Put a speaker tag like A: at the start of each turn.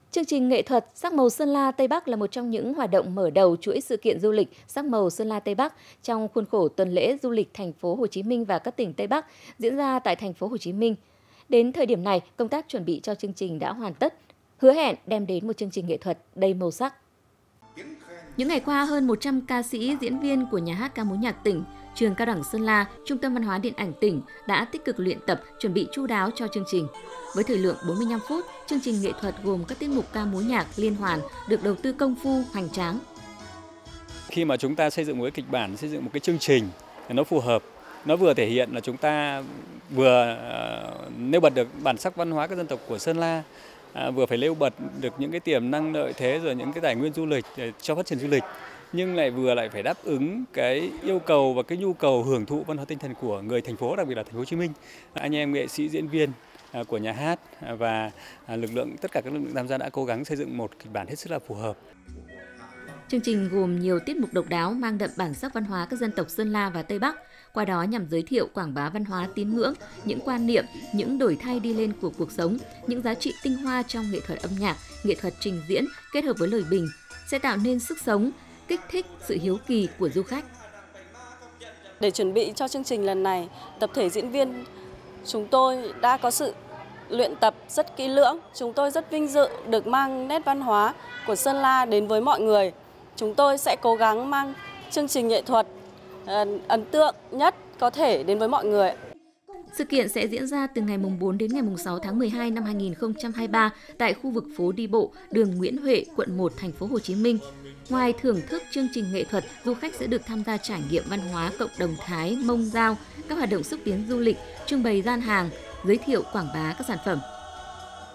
A: Chương trình nghệ thuật Sắc màu Sơn La Tây Bắc là một trong những hoạt động mở đầu chuỗi sự kiện du lịch Sắc màu Sơn La Tây Bắc trong khuôn khổ tuần lễ du lịch thành phố Hồ Chí Minh và các tỉnh Tây Bắc diễn ra tại thành phố Hồ Chí Minh. Đến thời điểm này, công tác chuẩn bị cho chương trình đã hoàn tất, hứa hẹn đem đến một chương trình nghệ thuật đầy màu sắc. Những ngày qua, hơn 100 ca sĩ, diễn viên của Nhà hát ca mối nhạc tỉnh, Trường Cao đẳng Sơn La, Trung tâm Văn hóa Điện ảnh tỉnh đã tích cực luyện tập, chuẩn bị chu đáo cho chương trình. Với thời lượng 45 phút, chương trình nghệ thuật gồm các tiết mục ca mối nhạc liên hoàn được đầu tư công phu, hoành tráng.
B: Khi mà chúng ta xây dựng một cái kịch bản, xây dựng một cái chương trình nó phù hợp, nó vừa thể hiện là chúng ta vừa nêu bật được bản sắc văn hóa các dân tộc của Sơn La, vừa phải nêu bật được những cái tiềm năng lợi thế rồi những cái tài nguyên du lịch cho phát triển du lịch, nhưng lại phải đáp ứng cái yêu cầu và cái nhu cầu hưởng thụ văn hóa tinh thần của người thành phố, đặc biệt là thành phố Hồ Chí Minh. Anh em nghệ sĩ, diễn viên của nhà hát và tất cả các lực lượng tham gia đã cố gắng xây dựng một kịch bản hết sức là phù hợp.
A: Chương trình gồm nhiều tiết mục độc đáo mang đậm bản sắc văn hóa các dân tộc Sơn La và Tây Bắc, qua đó nhằm giới thiệu quảng bá văn hóa tín ngưỡng, những quan niệm, những đổi thay đi lên của cuộc sống, những giá trị tinh hoa trong nghệ thuật âm nhạc, nghệ thuật trình diễn kết hợp với lời bình sẽ tạo nên sức sống, kích thích sự hiếu kỳ của du khách.
C: Để chuẩn bị cho chương trình lần này, tập thể diễn viên chúng tôi đã có sự luyện tập rất kỹ lưỡng. Chúng tôi rất vinh dự được mang nét văn hóa của Sơn La đến với mọi người. Chúng tôi sẽ cố gắng mang chương trình nghệ thuật ấn tượng nhất có thể đến với mọi người.
A: Sự kiện sẽ diễn ra từ ngày 4 đến ngày 6 tháng 12 năm 2023 tại khu vực phố đi bộ đường Nguyễn Huệ, quận 1, thành phố Hồ Chí Minh. Ngoài thưởng thức chương trình nghệ thuật, du khách sẽ được tham gia trải nghiệm văn hóa cộng đồng Thái, Mông, Dao, các hoạt động xúc tiến du lịch, trưng bày gian hàng, giới thiệu quảng bá các sản phẩm.